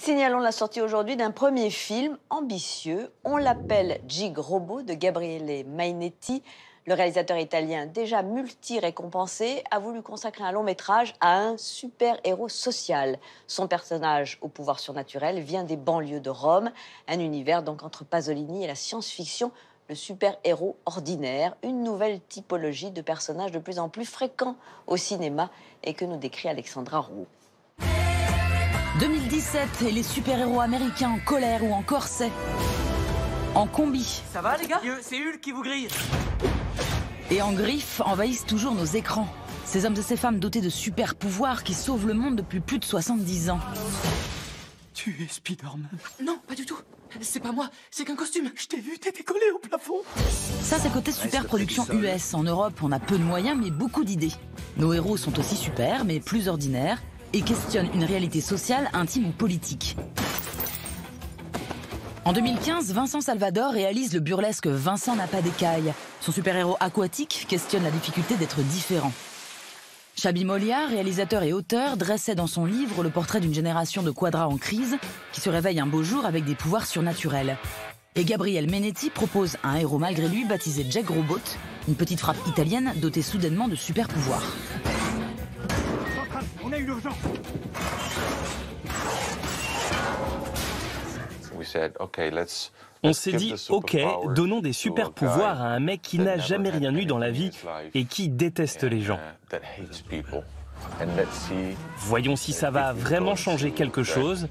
Signalons la sortie aujourd'hui d'un premier film ambitieux. On l'appelle Gig Robot de Gabriele Mainetti. Le réalisateur italien, déjà multi-récompensé, a voulu consacrer un long métrage à un super-héros social. Son personnage au pouvoir surnaturel vient des banlieues de Rome, un univers donc entre Pasolini et la science-fiction, le super-héros ordinaire, une nouvelle typologie de personnages de plus en plus fréquents au cinéma et que nous décrit Alexandra Roux. 2017 et les super-héros américains en colère ou en corset, en combi. Ça va les gars? C'est Hulk qui vous grille. Et en griffes envahissent toujours nos écrans. Ces hommes et ces femmes dotés de super pouvoirs qui sauvent le monde depuis plus de 70 ans. Tu es Spider-Man? Non, pas du tout. C'est pas moi, c'est qu'un costume. Je t'ai vu, t'étais collé au plafond. Ça, c'est côté super production US. En Europe, on a peu de moyens, mais beaucoup d'idées. Nos héros sont aussi super, mais plus ordinaires, et questionnent une réalité sociale, intime ou politique. En 2015, Vincent Salvador réalise le burlesque Vincent n'a pas d'écailles. Son super-héros aquatique questionne la difficulté d'être différent. Chabi Molia, réalisateur et auteur, dressait dans son livre le portrait d'une génération de quadras en crise qui se réveille un beau jour avec des pouvoirs surnaturels. Et Gabriele Mainetti propose un héros malgré lui baptisé Jack Robot, une petite frappe italienne dotée soudainement de super pouvoirs. On a eu l'urgence. On s'est dit, ok, donnons des super pouvoirs à un mec qui n'a jamais rien eu dans la vie et qui déteste les gens. Voyons si ça va vraiment changer quelque chose.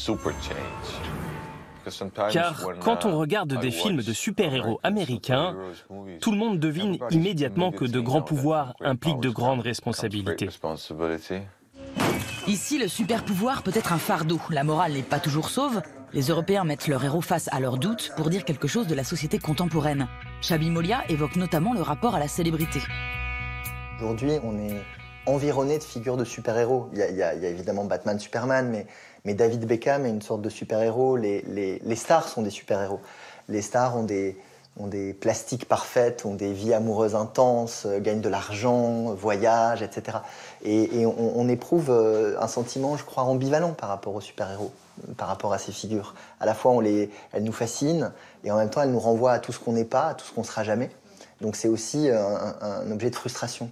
Car quand on regarde des films de super-héros américains, tout le monde devine immédiatement que de grands pouvoirs impliquent de grandes responsabilités. Ici, le super pouvoir peut être un fardeau. La morale n'est pas toujours sauve. Les Européens mettent leur héros face à leurs doutes pour dire quelque chose de la société contemporaine. Chabi Molia évoque notamment le rapport à la célébrité. Aujourd'hui, on est environné de figures de super-héros. Il y a évidemment Batman, Superman, mais David Beckham est une sorte de super-héros. Les stars sont des super-héros. Les stars ont des plastiques parfaites, ont des vies amoureuses intenses, gagnent de l'argent, voyagent, etc. Et on éprouve un sentiment, je crois, ambivalent par rapport aux super-héros, par rapport à ces figures. À la fois, elles nous fascinent, et en même temps, elles nous renvoient à tout ce qu'on n'est pas, à tout ce qu'on ne sera jamais. Donc c'est aussi un objet de frustration.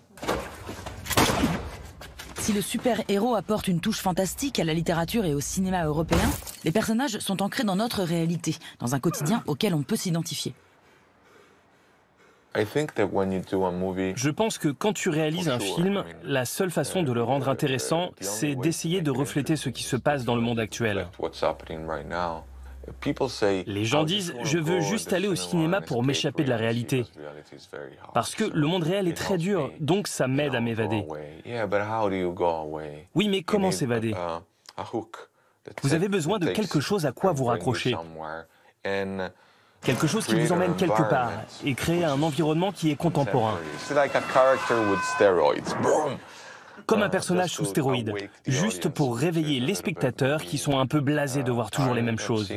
Si le super-héros apporte une touche fantastique à la littérature et au cinéma européen, les personnages sont ancrés dans notre réalité, dans un quotidien auquel on peut s'identifier. Je pense que quand tu réalises un film, la seule façon de le rendre intéressant, c'est d'essayer de refléter ce qui se passe dans le monde actuel. Les gens disent « je veux juste aller au cinéma pour m'échapper de la réalité ». Parce que le monde réel est très dur, donc ça m'aide à m'évader. Oui, mais comment s'évader? Vous avez besoin de quelque chose à quoi vous raccrocher. Quelque chose qui vous emmène quelque part et créer un environnement qui est contemporain. Comme un personnage sous stéroïdes, juste pour réveiller les spectateurs qui sont un peu blasés de voir toujours les mêmes choses.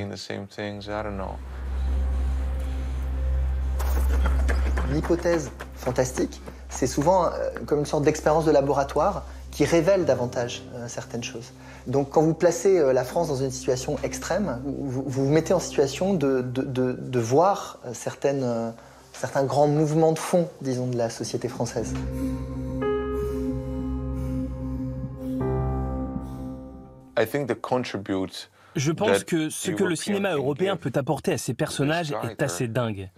L'hypothèse fantastique, c'est souvent comme une sorte d'expérience de laboratoire qui révèle davantage certaines choses. Donc quand vous placez la France dans une situation extrême, vous vous mettez en situation de voir certains grands mouvements de fond, disons, de la société française. Je pense que ce que le cinéma européen peut apporter à ces personnages est assez dingue.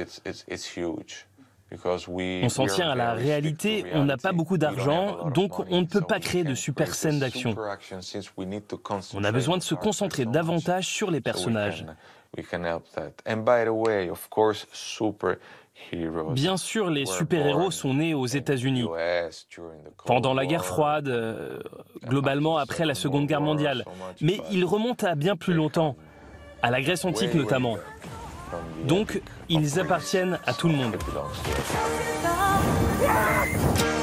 On s'en tient à la réalité, on n'a pas beaucoup d'argent, donc on ne peut pas créer de super scènes d'action. On a besoin de se concentrer davantage sur les personnages. Bien sûr, les super-héros sont nés aux États-Unis, pendant la guerre froide, globalement après la Seconde Guerre mondiale. Mais ils remontent à bien plus longtemps, à la Grèce antique notamment. Donc, ils appartiennent à tout le monde.